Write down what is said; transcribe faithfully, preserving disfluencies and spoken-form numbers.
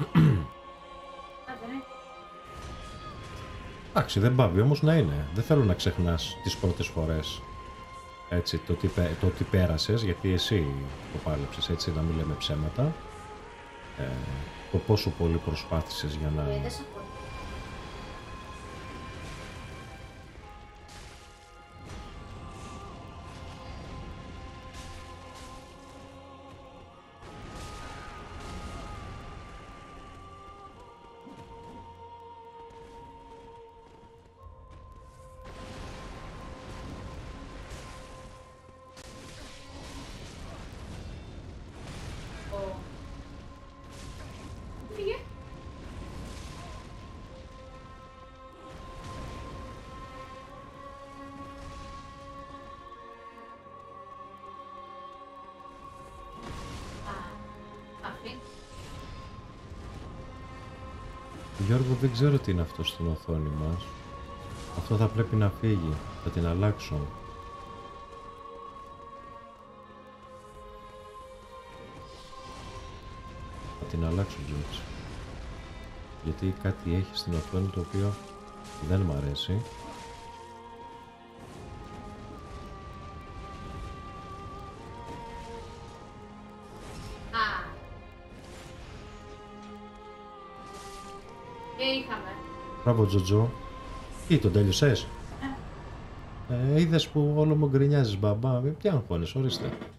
Εντάξει, δεν πάβει όμως να είναι. Δεν θέλω να ξεχνάς τις πρώτες φορές. Έτσι, το τι, το τι πέρασες, γιατί εσύ το πάλεψες, έτσι, να μην λέμε ψέματα. Ε, το πόσο πολύ προσπάθησες για να... Γιώργο, δεν ξέρω τι είναι αυτό στην οθόνη μας. Αυτό θα πρέπει να φύγει. Θα την αλλάξω. Θα την αλλάξω, Τζότσι. Γιατί κάτι έχει στην οθόνη το οποίο δεν μ' αρέσει. Μπράβο, Τζοτζό. Τι, τον τέλειωσες? Ε, είδες που όλο μου γκρινιάζεις, μπαμπά. Τι αγχώνεις, ορίστε.